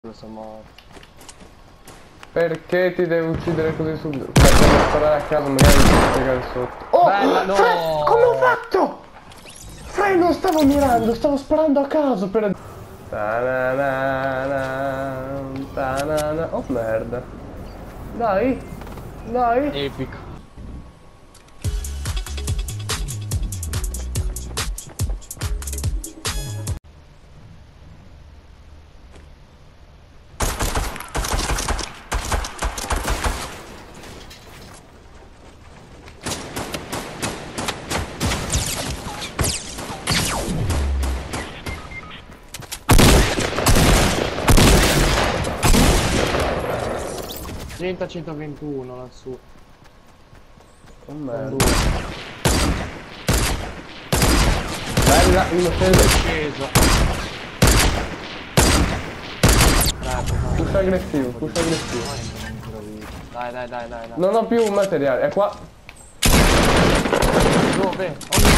Questo morto. Perché ti devo uccidere così subito? Devo sparare a caso, magari ti spiegare sotto. Oh! Bella, no! Come ho fatto? Non stavo mirando, stavo sparando a caso per... Ta-na-na-na, ta-na-na. Oh merda. Dai, dai. Epico. Trenta 121 lassù. Oh merda. Bella, innocente. Sceso. Push aggressivo, push aggressivo. Dai. Non ho più materiale, è qua. Dove? Oh mio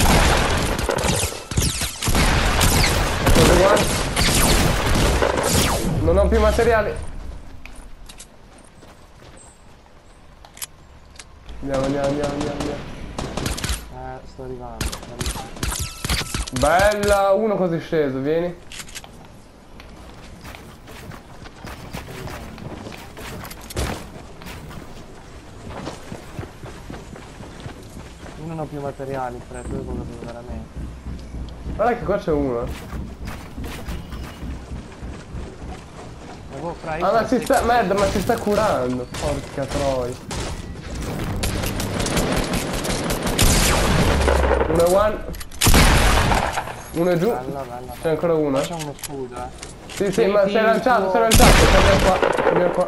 Dove guarda? Non ho più materiali. Andiamo. Sto arrivando. Bella, uno così sceso, vieni. Io non ho più materiali, Fred, dove quello devo veramente. Guarda che qua c'è uno. Ah, ma si sta... Merda, ma si sta curando. Porca troia. Uno è one. Uno è giù. Bella. C'è ancora uno. C'è uno scudo, Sì, ma si è lanciato, Vieni qua.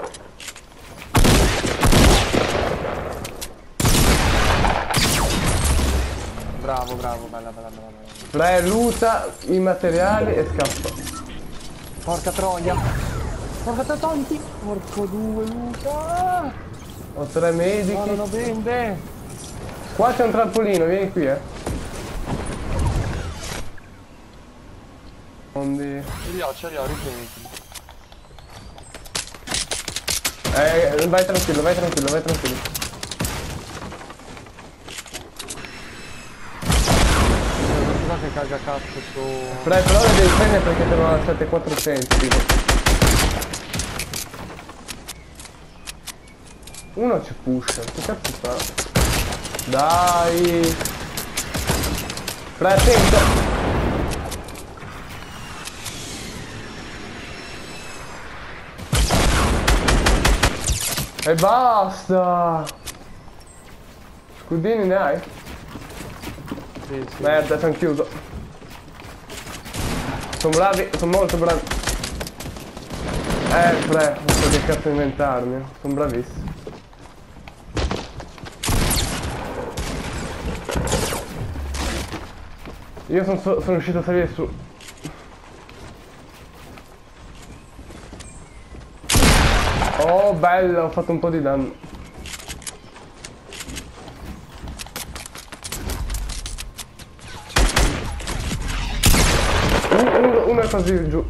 Bravo, bella. Luta i materiali e scappa. Porca troia! Porca tonti! Porco due, Luca! Ho 3 medici. No, non lo vende! Qua c'è un trampolino, vieni qui, Ce li ho, riprenditi. Vai tranquillo. Guarda che caga cazzo su... Però le devi prendere perché te ne ho lasciate 400, tipo. Uno ci pusha, che cazzo fa? Dai! Attento! E basta! Scudini ne hai? Sì. Merda, ci hanno chiuso. Sono bravi, sono molto bravi. Non so che cazzo inventarmi. Sono bravissimi. Io sono riuscito a salire su. Oh, bello, ho fatto un po' di danno. Uno è così giù.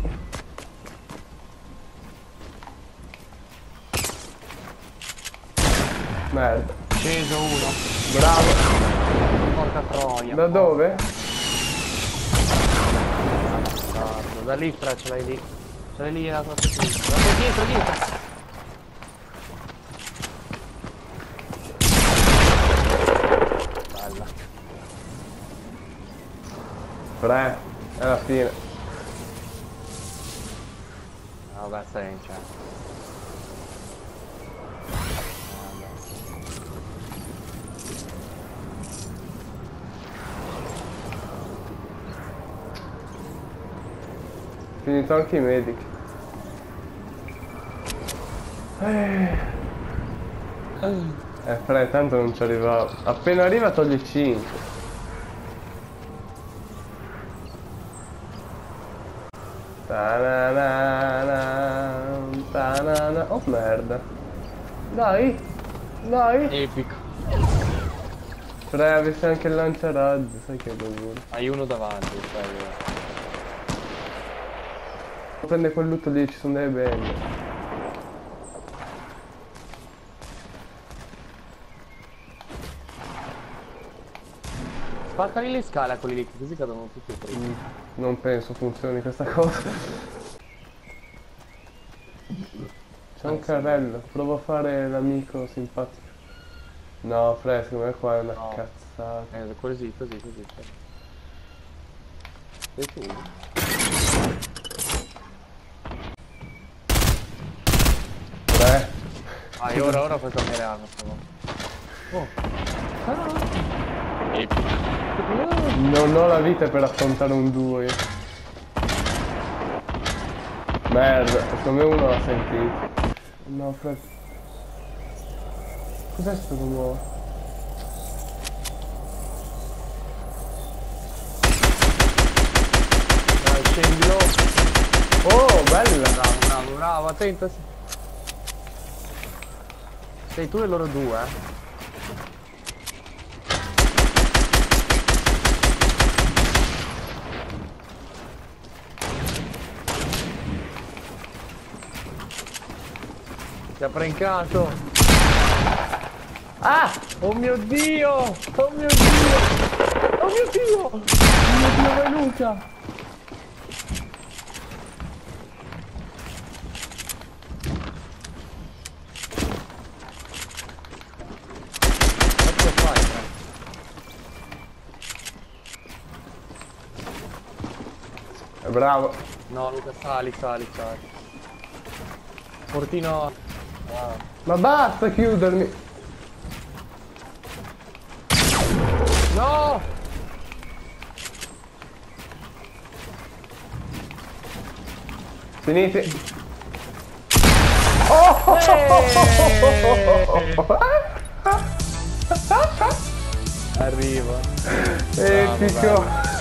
Merda. Sceso uno. Bravo. Porca troia. Da dove? Da lì, Fred, ce l'hai lì. Ce l'hai lì alla tua sinistra. Dietro. Bella. 3. È la fine. Vabbè, stai in chat. Finito anche i medici. Fra, tanto non ci arrivavo. Appena arriva toglie 5. Ta-na-na-na. Oh merda. Dai. Epico. Fra, avessi anche il lanciarazzi, sai che è dovuto. Hai uno davanti, sai. Prende quel loot lì, ci sono delle belle. Spaccali le scale a quelli lì, così cadono tutti e tre. Non penso funzioni questa cosa. C'è un carrello, provo a fare l'amico simpatico. No, fresco, ma qua è una No. cazzata. Così. E tu? Beh, Ah, ora puoi cambiare arma, però. Oh. non ho la vita per affrontare un duo io. Merda, come uno l'ha sentito. No, fresco. Cos'è sto nuovo? Dai, scendilo. Oh, bella! Bravo, attento. Sei tu e loro due, Si è prankato. Ah! Oh mio Dio! Oh mio Dio! Oh mio Dio! Oh mio Dio, vai Luca! Che fai, Bravo. No, Luca, sali. Portino. Ah. Ma basta chiudermi. No! Finiti. Oh! Arriva. Epico.